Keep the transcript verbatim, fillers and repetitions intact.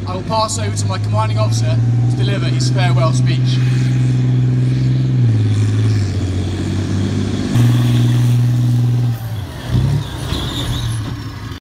I will pass over to my commanding officer to deliver his farewell speech.